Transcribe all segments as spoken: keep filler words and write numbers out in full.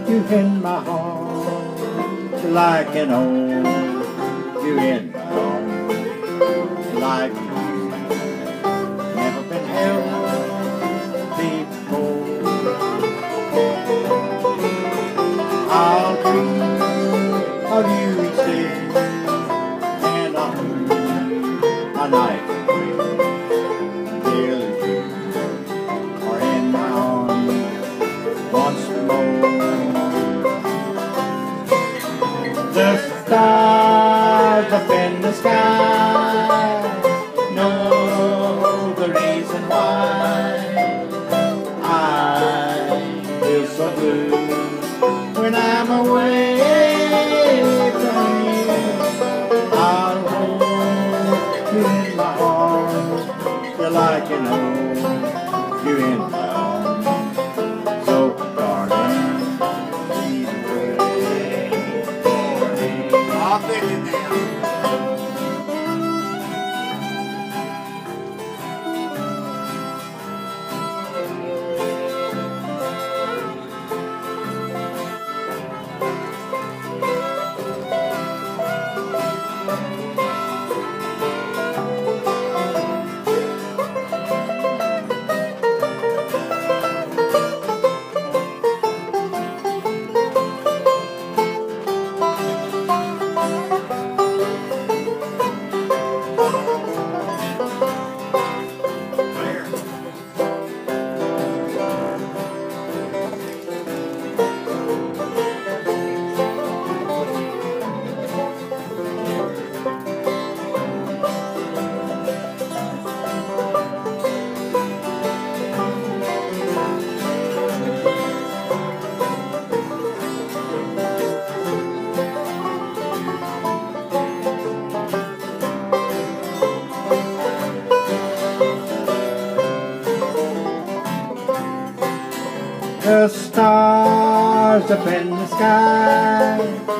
you in my arms, like an old you in my arms, like you never been held before. I'll dream of you each day, and I'll dream a night away till you are in my arms once more. The stars up in the sky know the reason why I feel so blue when I'm away from you. I'll hold you in my arms till I can hold you in my arms. So darling, please wait for me. I'll take it down. The stars up in the sky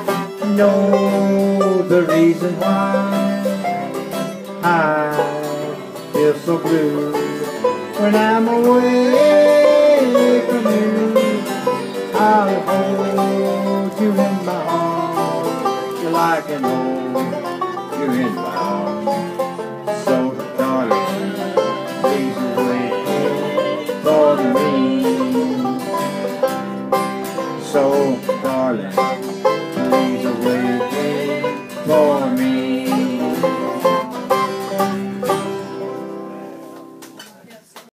know the reason why I feel so blue when I'm away from you. I'll hold you in my arms till I can hold you in my arms. So darling, please wait for me. So, darling,